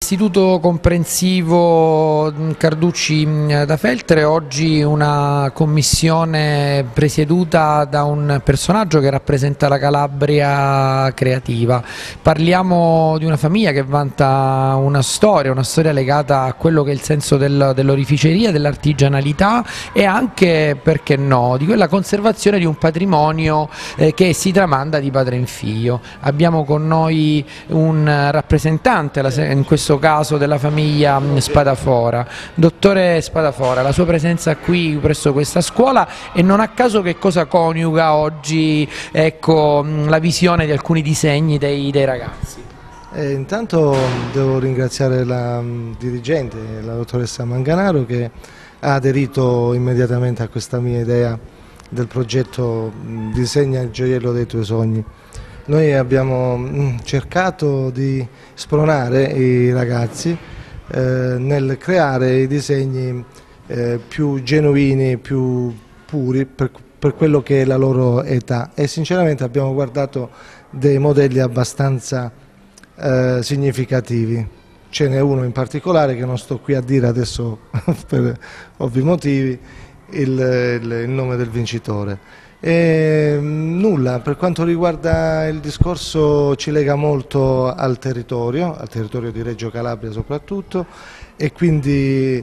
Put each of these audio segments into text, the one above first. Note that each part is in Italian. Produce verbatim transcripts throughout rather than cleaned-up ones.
Istituto Comprensivo Carducci da Feltre, oggi una commissione presieduta da un personaggio che rappresenta la Calabria creativa. Parliamo di una famiglia che vanta una storia, una storia legata a quello che è il senso del, dell'orificeria, dell'artigianalità e anche, perché no, di quella conservazione di un patrimonio eh, che si tramanda di padre in figlio. Abbiamo con noi un rappresentante, in questo caso della famiglia Spadafora. Dottore Spadafora, la sua presenza qui presso questa scuola e non a caso che cosa coniuga oggi, ecco, la visione di alcuni disegni dei, dei ragazzi? Eh, intanto devo ringraziare la um, dirigente, la dottoressa Manganaro, che ha aderito immediatamente a questa mia idea del progetto um, Disegna il gioiello dei tuoi sogni. Noi abbiamo um, cercato di spronare i ragazzi eh, nel creare i disegni eh, più genuini, più puri per, per quello che è la loro età, e sinceramente abbiamo guardato dei modelli abbastanza eh, significativi. Ce n'è uno in particolare che non sto qui a dire adesso per ovvi motivi, il, il, il nome del vincitore. E nulla, per quanto riguarda il discorso ci lega molto al territorio, al territorio di Reggio Calabria soprattutto, e quindi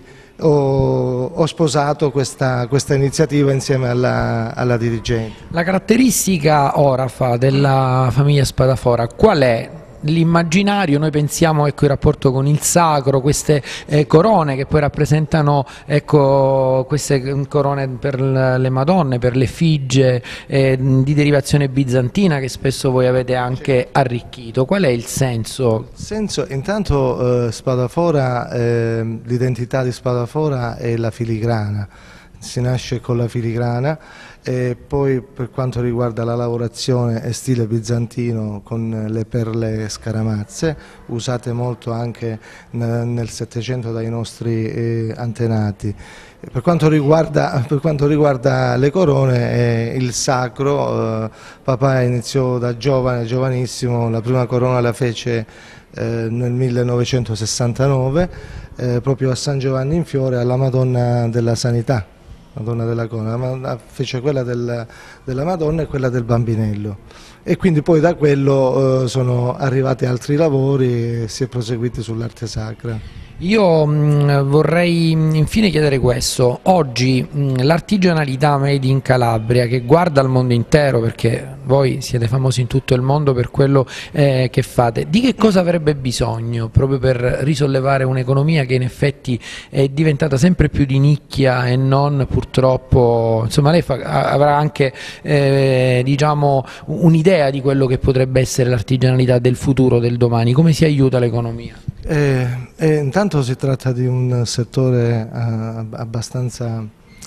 ho, ho sposato questa, questa iniziativa insieme alla, alla dirigente. La caratteristica orafa della famiglia Spadafora qual è? L'immaginario, noi pensiamo, ecco, il rapporto con il sacro, queste eh, corone che poi rappresentano, ecco, queste corone per le Madonne, per l'effigie eh, di derivazione bizantina che spesso voi avete anche arricchito. Qual è il senso? Il senso, intanto eh, Spadafora, eh, l'identità di Spadafora è la filigrana. Si nasce con la filigrana e poi per quanto riguarda la lavorazione è stile bizantino con le perle scaramazze, usate molto anche nel Settecento dai nostri eh, antenati. Per quanto riguarda, per quanto riguarda le corone, eh, il sacro, eh, papà iniziò da giovane, giovanissimo, la prima corona la fece eh, nel millenovecentosessantanove, eh, proprio a San Giovanni in Fiore, alla Madonna della Sanità. Madonna della Corona, fece quella del, della Madonna e quella del Bambinello, e quindi poi da quello eh, sono arrivati altri lavori e si è proseguiti sull'arte sacra. Io mh, vorrei infine chiedere questo: oggi l'artigianalità made in Calabria, che guarda al mondo intero, perché voi siete famosi in tutto il mondo per quello eh, che fate, di che cosa avrebbe bisogno proprio per risollevare un'economia che in effetti è diventata sempre più di nicchia e non, purtroppo, insomma, lei fa, avrà anche eh, diciamo un'idea di quello che potrebbe essere l'artigianalità del futuro, del domani? Come si aiuta l'economia? Eh, eh, intanto si tratta di un settore eh, abbastanza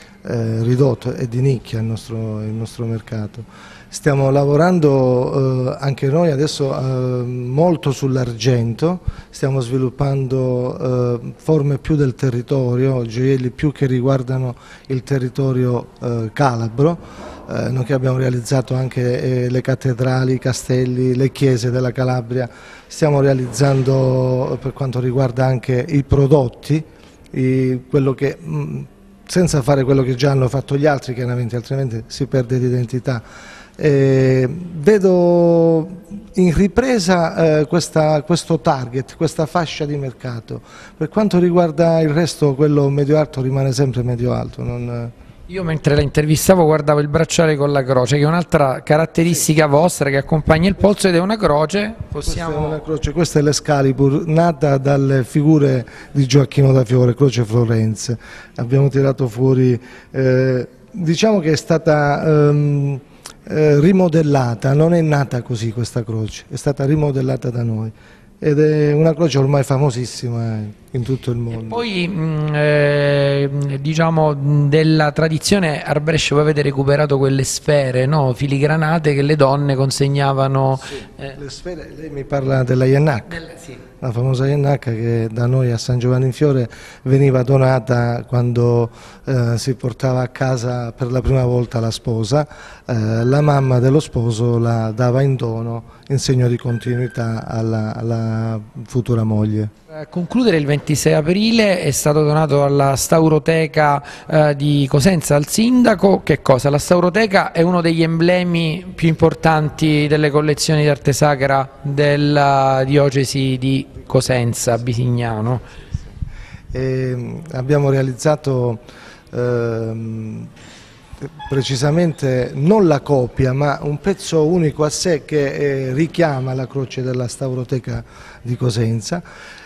eh, ridotto e di nicchia il nostro, il nostro mercato. Stiamo lavorando eh, anche noi adesso eh, molto sull'argento, stiamo sviluppando eh, forme più del territorio, gioielli più che riguardano il territorio eh, calabro. Eh, noi che abbiamo realizzato anche eh, le cattedrali, i castelli, le chiese della Calabria, stiamo realizzando per quanto riguarda anche i prodotti, i, quello che, mh, senza fare quello che già hanno fatto gli altri, chiaramente, altrimenti si perde l'identità. Eh, vedo in ripresa eh, questa, questo target, questa fascia di mercato. Per quanto riguarda il resto, quello medio-alto rimane sempre medio-alto. Non... Io mentre la intervistavo guardavo il bracciale con la croce, che è un'altra caratteristica sì. vostra che accompagna il polso, ed è una croce. Possiamo... Questa è una croce, questa è l'Escalibur, nata dalle figure di Gioacchino da Fiore, croce Florenze. Abbiamo tirato fuori, eh, diciamo che è stata... Um, Eh, rimodellata, non è nata così questa croce, è stata rimodellata da noi ed è una croce ormai famosissima in tutto il mondo. E poi mh, eh, diciamo della tradizione arbrescia, voi avete recuperato quelle sfere, no? Filigranate che le donne consegnavano. Sì, eh. Le sfere, lei mi parla della Yannac. Del, sì. la famosa Iannacca che da noi a San Giovanni in Fiore veniva donata quando eh, si portava a casa per la prima volta la sposa, eh, la mamma dello sposo la dava in dono in segno di continuità alla, alla futura moglie. A concludere, il ventisei aprile è stato donato alla Stauroteca eh, di Cosenza al sindaco. Che cosa? La Stauroteca è uno degli emblemi più importanti delle collezioni di arte sacra della diocesi di Cosenza, Bisignano. E abbiamo realizzato ehm, precisamente non la copia ma un pezzo unico a sé che eh, richiama la croce della Stauroteca di Cosenza.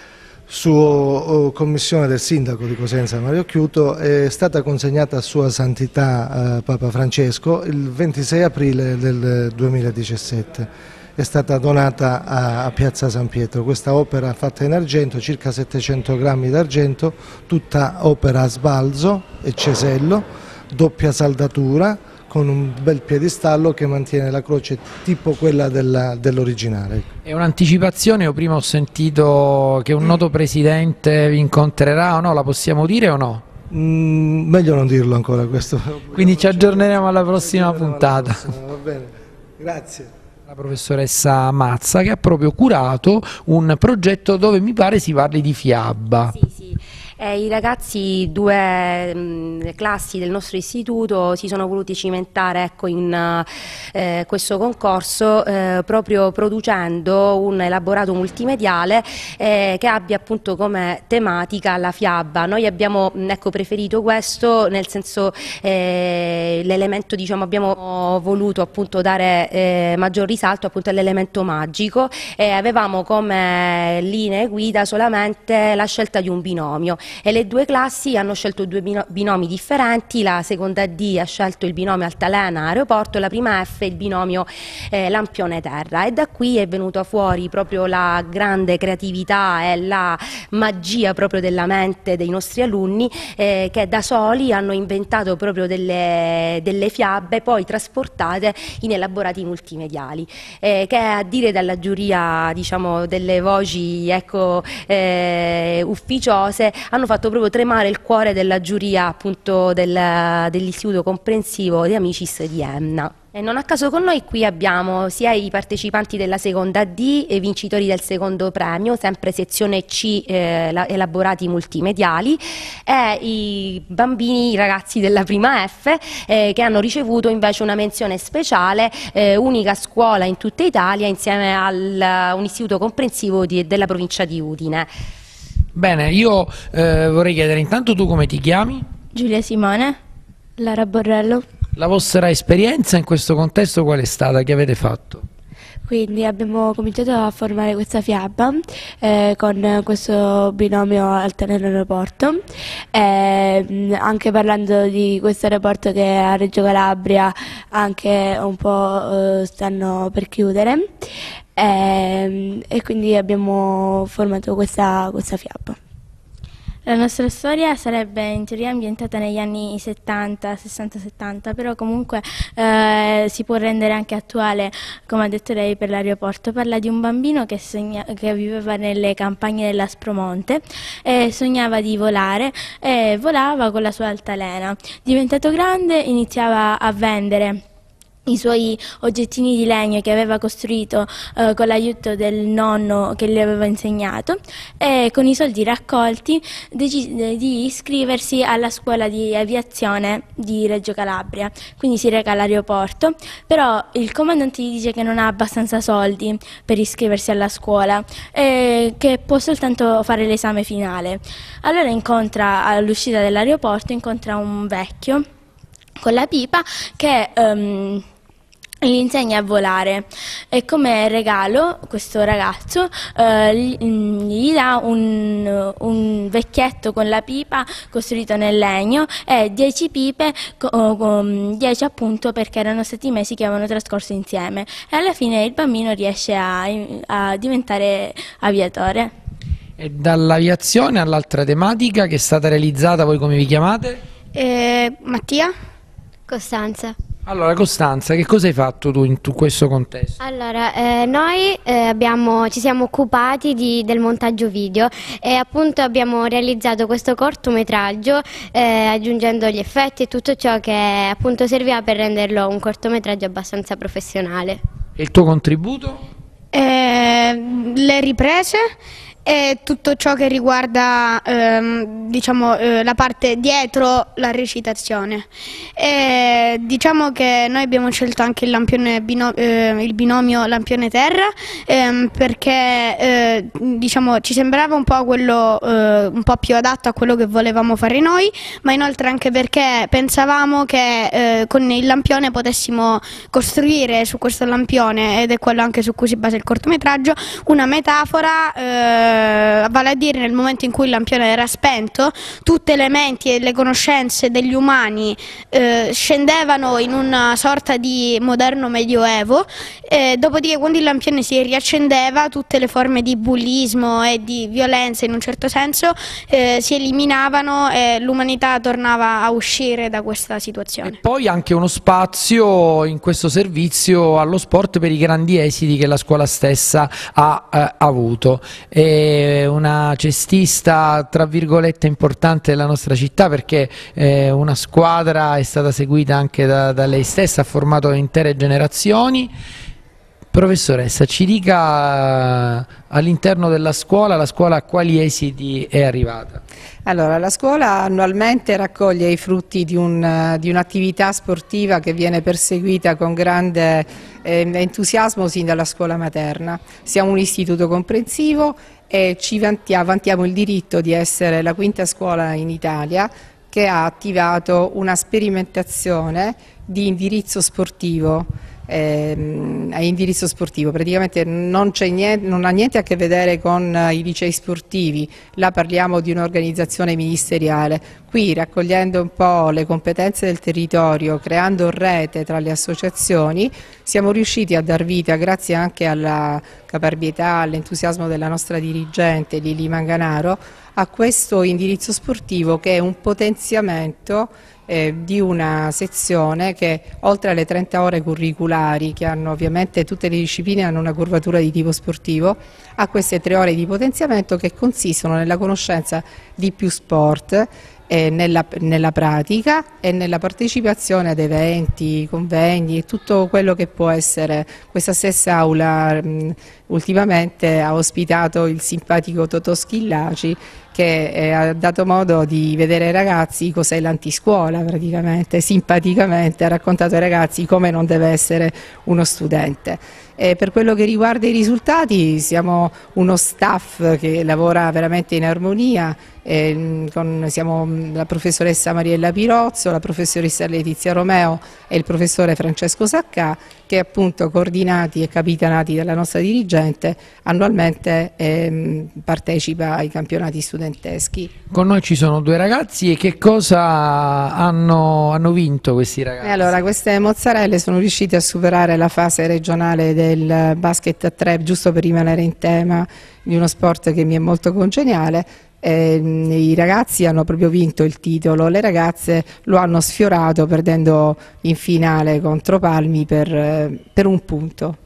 Su commissione del sindaco di Cosenza Mario Chiuto è stata consegnata a Sua Santità eh, Papa Francesco il ventisei aprile del duemiladiciassette. È stata donata a, a Piazza San Pietro. Questa opera fatta in argento, circa settecento grammi d'argento, tutta opera a sbalzo e cesello, doppia saldatura, con un bel piedistallo che mantiene la croce tipo quella dell'originale. È un'anticipazione, io prima ho sentito che un noto presidente vi incontrerà o no, la possiamo dire o no? Mm, meglio non dirlo ancora questo. Quindi ci aggiorneremo alla prossima puntata. Alla prossima, va bene, grazie. La professoressa Mazza che ha proprio curato un progetto dove mi pare si parli di fiaba. Sì, sì. Eh, I ragazzi, due mh, classi del nostro istituto si sono voluti cimentare ecco, in eh, questo concorso eh, proprio producendo un elaborato multimediale eh, che abbia appunto come tematica la fiaba. Noi abbiamo ecco, preferito questo nel senso eh, l'elemento, diciamo, abbiamo voluto appunto dare eh, maggior risalto appunto all'elemento magico e avevamo come linee guida solamente la scelta di un binomio. E le due classi hanno scelto due binomi differenti, la seconda D ha scelto il binomio Altalena Aeroporto e la prima F il binomio eh, Lampione Terra, e da qui è venuta fuori proprio la grande creatività e la magia proprio della mente dei nostri alunni eh, che da soli hanno inventato proprio delle, delle fiabe poi trasportate in elaborati multimediali eh, che a dire dalla giuria, diciamo, delle voci ecco, eh, ufficiose hanno fatto proprio tremare il cuore della giuria appunto del, dell'Istituto Comprensivo di Amicis di Enna. E non a caso con noi qui abbiamo sia i partecipanti della seconda D e i vincitori del secondo premio, sempre sezione C, eh, elaborati multimediali, e i bambini, i ragazzi della prima F eh, che hanno ricevuto invece una menzione speciale, eh, unica scuola in tutta Italia insieme a un istituto comprensivo di, della provincia di Udine. Bene, io eh, vorrei chiedere intanto tu come ti chiami? Giulia Simone. Lara Borrello. La vostra esperienza in questo contesto qual è stata? Che avete fatto? Quindi abbiamo cominciato a formare questa fiaba eh, con questo binomio Altalena Aeroporto, eh, anche parlando di questo aeroporto che a Reggio Calabria anche un po' eh, stanno per chiudere, eh, e quindi abbiamo formato questa, questa fiaba. La nostra storia sarebbe in teoria ambientata negli anni settanta, sessanta settanta, però comunque eh, si può rendere anche attuale, come ha detto lei, per l'aeroporto. Parla di un bambino che, sogna, che viveva nelle campagne dell'Aspromonte e sognava di volare e volava con la sua altalena. Diventato grande iniziava a vendere i suoi oggettini di legno che aveva costruito eh, con l'aiuto del nonno che gli aveva insegnato, e con i soldi raccolti decise di iscriversi alla scuola di aviazione di Reggio Calabria. Quindi si reca all'aeroporto, però il comandante gli dice che non ha abbastanza soldi per iscriversi alla scuola e che può soltanto fare l'esame finale. Allora incontra all'uscita dell'aeroporto incontra un vecchio con la pipa che um, gli insegna a volare, e come regalo questo ragazzo eh, gli, gli dà un, un vecchietto con la pipa costruito nel legno e dieci pipe, dieci appunto perché erano stati mesi che avevano trascorso insieme, e alla fine il bambino riesce a, a diventare aviatore. E dall'aviazione all'altra tematica che è stata realizzata, voi come vi chiamate? Eh, Mattia. Costanza. Allora Costanza, che cosa hai fatto tu in tu questo contesto? Allora, eh, noi eh, abbiamo, ci siamo occupati di, del montaggio video e appunto abbiamo realizzato questo cortometraggio eh, aggiungendo gli effetti e tutto ciò che appunto serviva per renderlo un cortometraggio abbastanza professionale. E il tuo contributo? Eh, le riprese e tutto ciò che riguarda ehm, diciamo, eh, la parte dietro la recitazione. E diciamo che noi abbiamo scelto anche il, lampione bino, eh, il binomio lampione-terra ehm, perché eh, diciamo, ci sembrava un po' quello eh, un po' più adatto a quello che volevamo fare noi, ma inoltre anche perché pensavamo che eh, con il lampione potessimo costruire su questo lampione, ed è quello anche su cui si basa il cortometraggio, una metafora eh, vale a dire nel momento in cui il lampione era spento, tutte le menti e le conoscenze degli umani eh, scendevano in una sorta di moderno medioevo, eh, dopodiché quando il lampione si riaccendeva tutte le forme di bullismo e di violenza in un certo senso eh, si eliminavano e l'umanità tornava a uscire da questa situazione. E poi anche uno spazio in questo servizio allo sport per i grandi esiti che la scuola stessa ha eh, avuto. E una cestista tra virgolette importante della nostra città, perché eh, una squadra è stata seguita anche da, da lei stessa, ha formato intere generazioni. Professoressa, ci dica all'interno della scuola, la scuola a quali esiti è arrivata? Allora, la scuola annualmente raccoglie i frutti di, un, di un'attività sportiva che viene perseguita con grande eh, entusiasmo sin dalla scuola materna. Siamo un istituto comprensivo e ci vantiamo, vantiamo il diritto di essere la quinta scuola in Italia che ha attivato una sperimentazione di indirizzo sportivo. Ehm, a indirizzo sportivo, praticamente non, c'è niente, non ha niente a che vedere con i licei sportivi, là parliamo di un'organizzazione ministeriale. Qui, raccogliendo un po' le competenze del territorio, creando rete tra le associazioni, siamo riusciti a dar vita, grazie anche alla caparbietà, all'entusiasmo della nostra dirigente Lili Manganaro, a questo indirizzo sportivo che è un potenziamento Eh, di una sezione che, oltre alle trenta ore curriculari che hanno ovviamente tutte le discipline hanno una curvatura di tipo sportivo, ha queste tre ore di potenziamento che consistono nella conoscenza di più sport, eh, nella, nella pratica e nella partecipazione ad eventi, convegni e tutto quello che può essere. Questa stessa aula mh, ultimamente ha ospitato il simpatico Totò Schillaci, che eh, ha dato modo di vedere ai ragazzi cos'è l'antiscuola, praticamente, simpaticamente ha raccontato ai ragazzi come non deve essere uno studente. E per quello che riguarda i risultati, siamo uno staff che lavora veramente in armonia, eh, con, siamo la professoressa Mariella Pirozzo, la professoressa Letizia Romeo e il professore Francesco Saccà, che appunto, coordinati e capitanati dalla nostra dirigente, annualmente eh, partecipa ai campionati studenteschi. Con noi ci sono due ragazzi, e che cosa hanno, hanno vinto questi ragazzi? E allora, queste mozzarelle sono riuscite a superare la fase regionale del basket a tre, giusto per rimanere in tema di uno sport che mi è molto congeniale. Eh, i ragazzi hanno proprio vinto il titolo, le ragazze lo hanno sfiorato perdendo in finale contro Palmi per, eh, per un punto.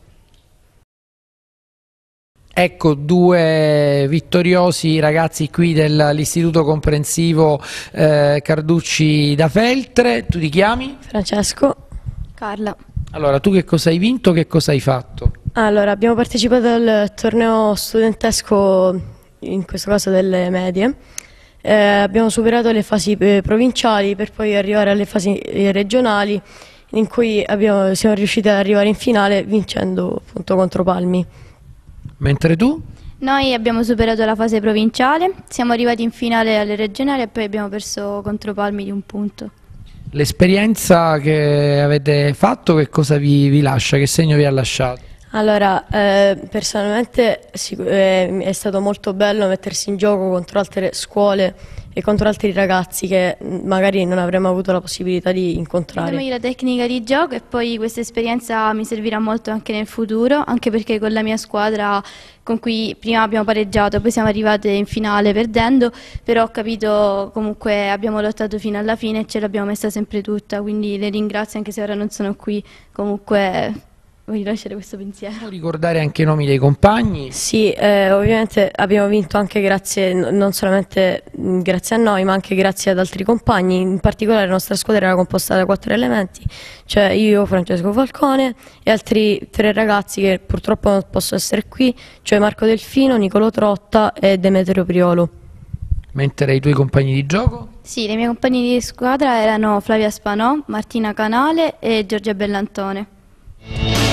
Ecco due vittoriosi ragazzi qui dell'Istituto Comprensivo eh, Carducci da Feltre. Tu ti chiami? Francesco. Carla. Allora, tu che cosa hai vinto, che cosa hai fatto? Allora, abbiamo partecipato al torneo studentesco, in questo caso delle medie, eh, abbiamo superato le fasi eh, provinciali per poi arrivare alle fasi eh, regionali, in cui abbiamo, siamo riusciti ad arrivare in finale vincendo appunto contro Palmi. Mentre tu? Noi abbiamo superato la fase provinciale, siamo arrivati in finale alle regionali e poi abbiamo perso contro Palmi di un punto. L'esperienza che avete fatto che cosa vi, vi lascia, che segno vi ha lasciato? Allora, eh, personalmente eh, è stato molto bello mettersi in gioco contro altre scuole e contro altri ragazzi che magari non avremmo avuto la possibilità di incontrare. Ho la tecnica di gioco e poi questa esperienza mi servirà molto anche nel futuro, anche perché con la mia squadra con cui prima abbiamo pareggiato, poi siamo arrivate in finale perdendo, però ho capito comunque abbiamo lottato fino alla fine e ce l'abbiamo messa sempre tutta, quindi le ringrazio anche se ora non sono qui, comunque voglio lasciare questo pensiero. Può ricordare anche i nomi dei compagni? Sì, eh, ovviamente abbiamo vinto anche grazie, non solamente grazie a noi, ma anche grazie ad altri compagni. In particolare la nostra squadra era composta da quattro elementi, cioè io, Francesco Falcone e altri tre ragazzi che purtroppo non possono essere qui, cioè Marco Delfino, Nicolo Trotta e Demetrio Priolo. Mentre i tuoi compagni di gioco? Sì, le mie compagne di squadra erano Flavia Spanò, Martina Canale e Giorgia Bellantone.